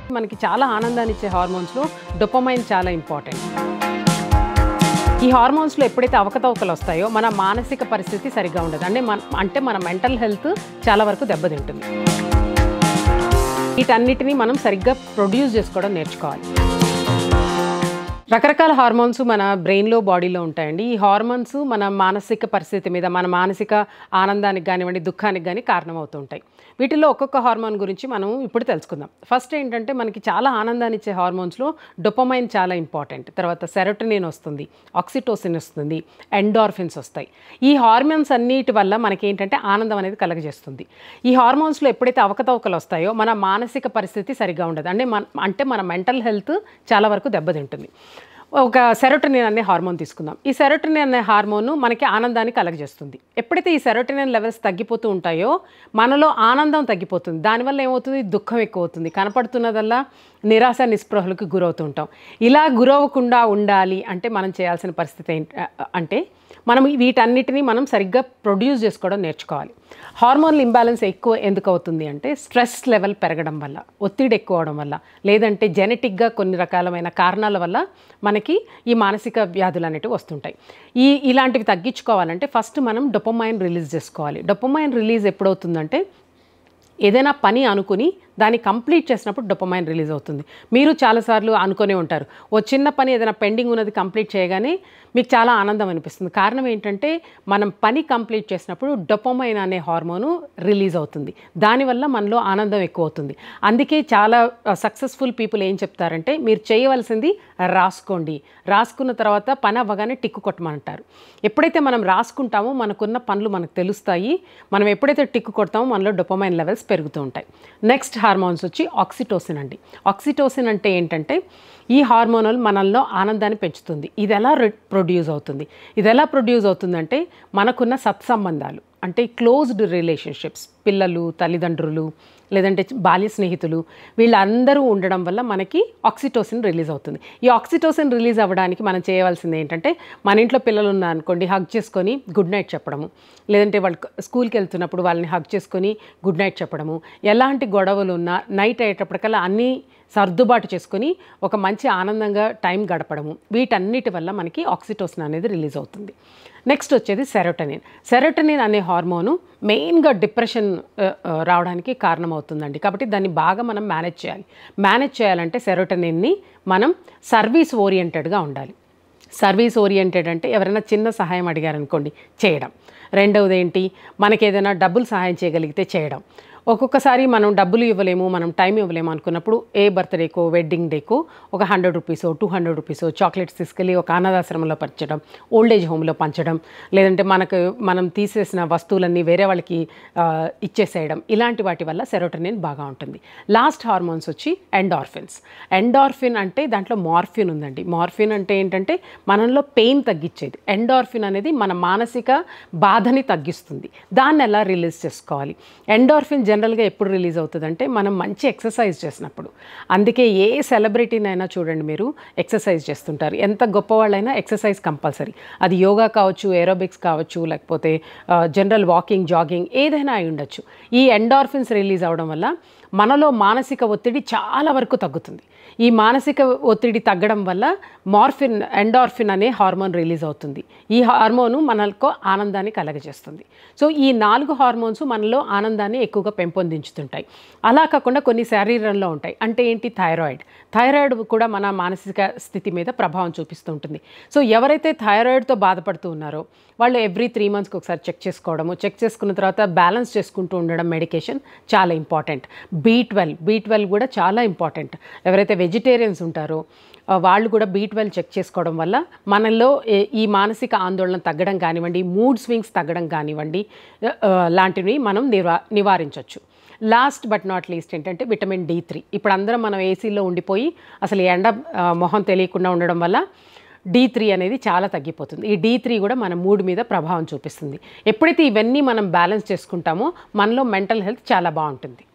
మనకి చాలా ఆనందాన్ని ఇచ్చే హార్మోన్స్లో డోపమైన్ చాలా ఇంపార్టెంట్. ఈ హార్మోన్స్లో ఎప్పుడైతే అవకతవకలు వస్తాయో మన మానసిక పరిస్థితి సరిగ్గా ఉండదు, అంటే మన మెంటల్ హెల్త్ చాలా వరకు దెబ్బతింటుంది. వీటన్నిటిని మనం సరిగ్గా ప్రొడ్యూస్ చేసుకోవడం నేర్చుకోవాలి. రకరకాల హార్మోన్స్ మన బ్రెయిన్లో బాడీలో ఉంటాయండి. ఈ హార్మోన్స్ మన మానసిక పరిస్థితి మీద, మన మానసిక ఆనందానికి కానివ్వండి, దుఃఖానికి కానీ కారణమవుతూ ఉంటాయి. వీటిల్లో ఒక్కొక్క హార్మోన్ గురించి మనం ఇప్పుడు తెలుసుకుందాం. ఫస్ట్ ఏంటంటే మనకి చాలా ఆనందాన్ని ఇచ్చే హార్మోన్స్లో డోపమైన్ చాలా ఇంపార్టెంట్. తర్వాత సెరోటోనిన్ వస్తుంది, ఆక్సిటోసిన్ వస్తుంది, ఎండార్ఫిన్స్ వస్తాయి. ఈ హార్మోన్స్ అన్నిటి వల్ల మనకి ఏంటంటే ఆనందం అనేది కలగజేస్తుంది. ఈ హార్మోన్స్లో ఎప్పుడైతే అవకతవకలు వస్తాయో మన మానసిక పరిస్థితి సరిగ్గా ఉండదు, అంటే మన మెంటల్ హెల్త్ చాలా వరకు దెబ్బతింటుంది. ఒక సెరోటోనిన్ అనే హార్మోన్ తీసుకుందాం. ఈ సెరోటోనిన్ అనే హార్మోన్ మనకి ఆనందాన్ని కలగజేస్తుంది. ఎప్పుడైతే ఈ సెరోటోనిన్ లెవెల్స్ తగ్గిపోతూ ఉంటాయో మనలో ఆనందం తగ్గిపోతుంది. దానివల్ల ఏమవుతుంది, దుఃఖం ఎక్కువ అవుతుంది. కనపడుతున్నదల్లా నిరాశ నిస్పృహలకు గురవుతూ ఉంటాం. ఇలా గురవకుండా ఉండాలి అంటే మనం చేయాల్సిన పరిస్థితి అంటే మనం వీటన్నిటిని మనం సరిగ్గా ప్రొడ్యూస్ చేసుకోవడం నేర్చుకోవాలి. హార్మోనల్ ఇంబ్యాలెన్స్ ఎక్కువ ఎందుకు అవుతుంది అంటే స్ట్రెస్ లెవెల్ పెరగడం వల్ల, ఒత్తిడి ఎక్కువ అవడం వల్ల, లేదంటే జెనెటిక్గా కొన్ని రకాలమైన కారణాల వల్ల మనకి ఈ మానసిక వ్యాధులు అనేటివి వస్తుంటాయి. ఇలాంటివి తగ్గించుకోవాలంటే ఫస్ట్ మనం డోపమైన్ రిలీజ్ చేసుకోవాలి. డోపమైన్ రిలీజ్ ఎప్పుడవుతుందంటే ఏదైనా పని అనుకుని దాన్ని కంప్లీట్ చేసినప్పుడు డోపమైన్ రిలీజ్ అవుతుంది. మీరు చాలాసార్లు అనుకునే ఉంటారు, ఓ చిన్న పని ఏదైనా పెండింగ్ ఉన్నది కంప్లీట్ చేయగానే మీకు చాలా ఆనందం అనిపిస్తుంది. కారణం ఏంటంటే మనం పని కంప్లీట్ చేసినప్పుడు డోపమైన్ అనే హార్మోను రిలీజ్ అవుతుంది. దానివల్ల మనలో ఆనందం ఎక్కువ అవుతుంది. అందుకే చాలా సక్సెస్ఫుల్ పీపుల్ ఏం చెప్తారంటే మీరు చేయవలసింది రాసుకోండి, రాసుకున్న తర్వాత పని అవ్వగానే టిక్కు కొట్టమంటారు. ఎప్పుడైతే మనం రాసుకుంటామో మనకున్న పనులు మనకు తెలుస్తాయి. మనం ఎప్పుడైతే టిక్కు కొడతామో మనలో డోపమైన్ లెవెల్స్ పెరుగుతూ ఉంటాయి. నెక్స్ట్ హార్మోన్స్ వచ్చి ఆక్సిటోసిన్ అండి. ఆక్సిటోసిన్ అంటే ఏంటంటే ఈ హార్మోనల్ మనల్లో ఆనందాన్ని పెంచుతుంది. ఇది ఎలా ప్రొడ్యూస్ అవుతుంది? ఇది ఎలా ప్రొడ్యూస్ అవుతుందంటే మనకున్న సత్సంబంధాలు, అంటే క్లోజ్డ్ రిలేషన్షిప్స్, పిల్లలు, తల్లిదండ్రులు, లేదంటే బాల్య స్నేహితులు, వీళ్ళందరూ ఉండడం వల్ల మనకి ఆక్సిటోసిన్ రిలీజ్ అవుతుంది. ఈ ఆక్సిటోసిన్ రిలీజ్ అవ్వడానికి మనం చేయవలసింది ఏంటంటే మన ఇంట్లో పిల్లలు ఉన్నారనుకోండి, హగ్ చేసుకొని గుడ్ నైట్ చెప్పడము, లేదంటే వాళ్ళు స్కూల్కి వెళ్తున్నప్పుడు వాళ్ళని హగ్ చేసుకొని గుడ్ నైట్ చెప్పడము, ఎలాంటి గొడవలు ఉన్నా నైట్ అయ్యేటప్పటికల్లా అన్నీ సర్దుబాటు చేసుకొని ఒక మంచి ఆనందంగా టైం గడపడము, వీటన్నిటి వల్ల మనకి ఆక్సిటోసిన్ అనేది రిలీజ్ అవుతుంది. నెక్స్ట్ వచ్చేది సెరోటోనిన్. సెరోటోనిన్ అనే హార్మోను మెయిన్గా డిప్రెషన్ రావడానికి కారణమవుతుందండి. కాబట్టి దాన్ని బాగా మనం మేనేజ్ చేయాలంటే సెరోటోనిన్ని మనం సర్వీస్ ఓరియంటెడ్గా ఉండాలి. సర్వీస్ ఓరియంటెడ్ అంటే ఎవరైనా చిన్న సహాయం అడిగారనుకోండి చేయడం. రెండవది ఏంటి, మనకి ఏదైనా డబ్బులు సహాయం చేయగలిగితే చేయడం. ఒక్కొక్కసారి మనం డబ్బులు ఇవ్వలేము, మనం టైం ఇవ్వలేము అనుకున్నప్పుడు ఏ బర్త్డేకో, వెడ్డింగ్ డేకో ఒక 100 రూపీసో 200 రూపీసో చాక్లెట్స్ తీసుకెళ్ళి ఒక అనాథాశ్రమంలో పంచడం, ఓల్డ్ ఏజ్ హోమ్లో పంచడం, లేదంటే మనం తీసేసిన వస్తువులన్నీ వేరే వాళ్ళకి ఇచ్చేసేయడం, ఇలాంటి వాటి వల్ల సెరోటోనిన్ బాగా ఉంటుంది. లాస్ట్ హార్మోన్స్ వచ్చి ఎండార్ఫిన్స్. ఎండార్ఫిన్ అంటే దాంట్లో మార్ఫిన్ ఉందండి. మార్ఫిన్ అంటే ఏంటంటే మనలో పెయిన్ తగ్గించేది. ఎండార్ఫిన్ అనేది మన మానసిక బాధని తగ్గిస్తుంది. దాన్ని ఎలా రిలీజ్ చేసుకోవాలి? ఎండార్ఫిన్ జనరల్గా ఎప్పుడు రిలీజ్ అవుతుందంటే మనం మంచి ఎక్సర్సైజ్ చేసినప్పుడు. అందుకే ఏ సెలబ్రిటీనైనా చూడండి, మీరు ఎక్సర్సైజ్ చేస్తుంటారు. ఎంత గొప్పవాళ్ళైనా ఎక్సర్సైజ్ కంపల్సరీ. అది యోగా కావచ్చు, ఏరోబిక్స్ కావచ్చు, లేకపోతే జనరల్ వాకింగ్, జాగింగ్, ఏదైనా అయి ఉండొచ్చు. ఈ ఎండార్ఫిన్స్ రిలీజ్ అవ్వడం వల్ల మనలో మానసిక ఒత్తిడి చాలా వరకు తగ్గుతుంది. ఈ మానసిక ఒత్తిడి తగ్గడం వల్ల ఎండార్ఫిన్ అనే హార్మోన్ రిలీజ్ అవుతుంది. ఈ హార్మోను మనకు ఆనందాన్ని కలగజేస్తుంది. సో ఈ 4 హార్మోన్స్ మనలో ఆనందాన్ని ఎక్కువగా పెంపొందించుతుంటాయి. అలా కాకుండా కొన్ని శరీరంలో ఉంటాయి. అంటే ఏంటి, థైరాయిడ్ కూడా మన మానసిక స్థితి మీద ప్రభావం చూపిస్తూ ఉంటుంది. సో ఎవరైతే థైరాయిడ్తో బాధపడుతూ ఉన్నారో వాళ్ళు ఎవ్రీ 3 మంత్స్కి ఒకసారి చెక్ చేసుకున్న తర్వాత బ్యాలెన్స్ చేసుకుంటూ ఉండడం మెడికేషన్ చాలా ఇంపార్టెంట్. B12 కూడా చాలా ఇంపార్టెంట్. ఎవరైతే వెజిటేరియన్స్ ఉంటారో వాళ్ళు కూడా B12 చెక్ చేసుకోవడం వల్ల మనలో ఈ మానసిక ఆందోళన తగ్గడం కానివ్వండి, మూడ్ స్వింగ్స్ తగ్గడం కానివ్వండి, లాంటివి మనం నివారించవచ్చు. లాస్ట్ బట్ నాట్ లీస్ట్ ఏంటంటే విటమిన్ D3. ఇప్పుడు అందరం మనం ఏసీలో ఉండిపోయి అసలు ఎండ మొహం తెలియకుండా ఉండడం వల్ల D3 అనేది చాలా తగ్గిపోతుంది. ఈ D3 కూడా మన మూడ్ మీద ప్రభావం చూపిస్తుంది. ఎప్పుడైతే ఇవన్నీ మనం బ్యాలెన్స్ చేసుకుంటామో మనలో మెంటల్ హెల్త్ చాలా బాగుంటుంది.